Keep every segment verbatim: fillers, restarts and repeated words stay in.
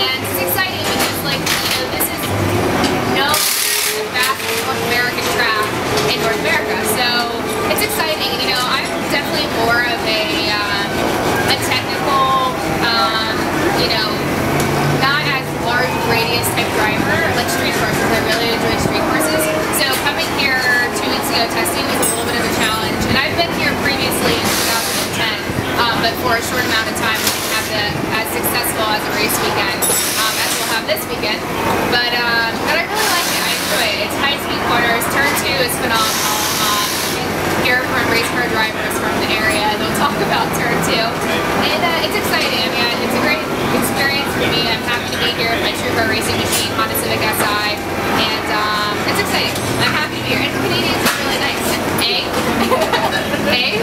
and it's exciting because, like, you know, this is no the fastest North American track in North America, so it's exciting. You know, I'm definitely more of a um, a technical, um, you know, not as large radius type driver like street courses. I really enjoy street courses. So coming here two weeks ago testing was a little bit of a challenge, and I've been here previously in two thousand ten, um, but for a short amount of time we didn't have the, as successful as a race weekend um, as we'll have this weekend. But um, but I really like it. I enjoy it. It's high speed corners. Turn two is phenomenal. Um, hear from race car drivers from the area. They'll talk about turn two, and uh, it's exciting. I mean, it's a great experience for me. I'm happy to be here with my True Car Racing machine, Honda Civic S I, and um, it's exciting. I'm happy to be here. And the Canadians are really nice. Hey, hey.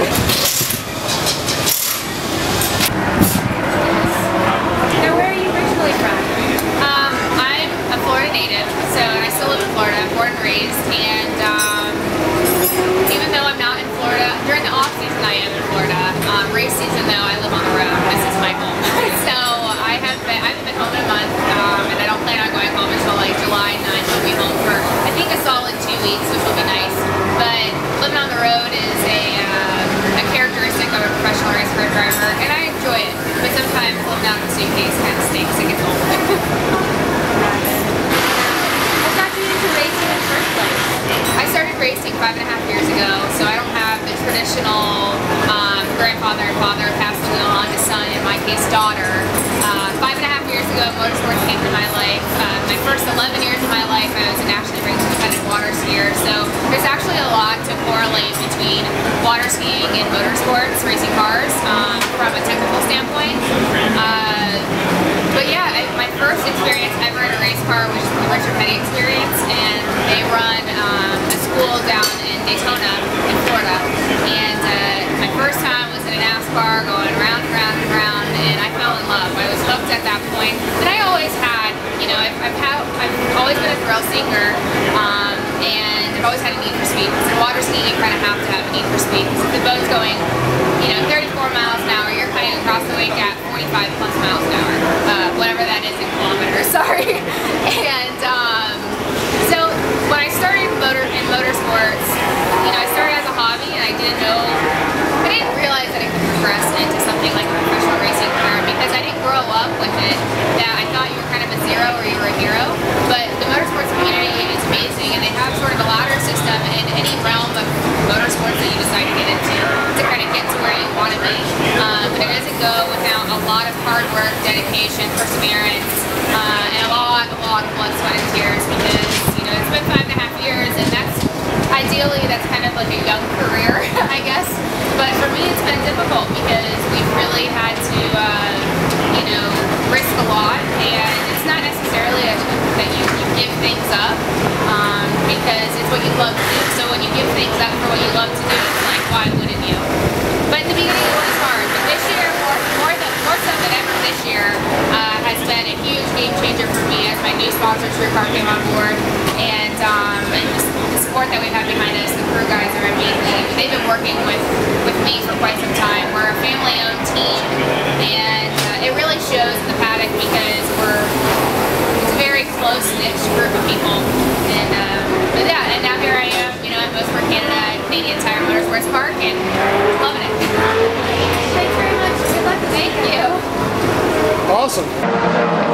Now, where are you originally from? Um, I'm a Florida native, so I still live in Florida. I'm born and raised, and um, even though I'm not in Florida, during the off season I am in Florida. Um, race season though, I live on the road. This is my home. So I have been, I haven't been home in a month, um, and I don't plan on going home until like July ninth. I'll be home for I think a solid two weeks, which will be nice. But living on the road is a, uh, a characteristic of a professional race car driver, and I enjoy it. But sometimes living out in the suitcase kind of stinks. It gets old. What got you into racing in the first place? I started racing five and a half years ago, so I don't have the traditional um, grandfather and father passed it on to son, in my case daughter. Uh, five and a half years ago, motorsports came to my life. Uh, my first eleven years of my life, I was a nationally ranked independent water skier, so there's actually a lot to correlate between water skiing and motorsports, racing cars, um, from a technical standpoint. Uh, but yeah, I, my first experience ever in a race car was the Richard Petty experience, and they run um, a school down in Daytona, in Florida, and uh, my first time was in a NASCAR going round and round and round, and I fell in love. I was hooked at that point, and I always had, you know, I've, I've, had, I've always been a thrill seeker, um, and I've always had a need for speed. Because in water skiing, you kind of have to have a need for speed. Because if the boat's going, you know, thirty-four miles an hour, you're cutting across the lake at forty-five plus miles an hour, uh, whatever that is in kilometers, sorry. And um, so when I started motor in motorsports, you know, I started as a hobby, and I didn't know, I didn't realize that it could progress into something like a professional racing career, because I didn't grow up with it, that I thought you were kind of a zero or you were a hero. But the motorsports community is amazing, and they have sort of a ladder system in any realm of motorsports that you decide to get into to kind of get to where you want to be. Um, but it doesn't go without a lot of hard work, dedication, perseverance, uh, and a lot, a lot of blood, sweat, and tears, because, you know, it's been five and a half years, and that's, ideally, that's kind of like a young career, I guess. But for me, it's been difficult because we've really had to, uh, you know, risk a lot, and it's not necessarily a, that you, you give things up, um, because it's what you love to do. So when you give things up for what you love to do, it's like, why wouldn't you? But in the beginning, it was hard. But this year, more, more, than, more so than ever this year, uh, has been a huge game changer for me as my new sponsor, True Car, came on board, and, um, and just the support that we've had behind us. The crew guys are amazing. They've been working with, with me for quite some time. We're a family-owned team, and uh, it really shows in the paddock because we're it's a very close-knit group of people. And uh, but yeah, and now here I am, you know, at Motorsport Canada, Canadian Tire Motorsports Park, and loving it. Thanks very much. Good luck. Thank you. Awesome.